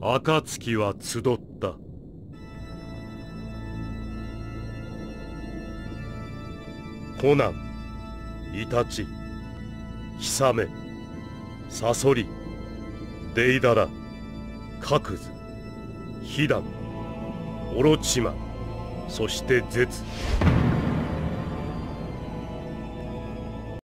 暁は集った。コナン、イタチ、ヒサメ、サソリ、デイダラ、カクズ、ヒダン、オロチマ、そしてゼツ。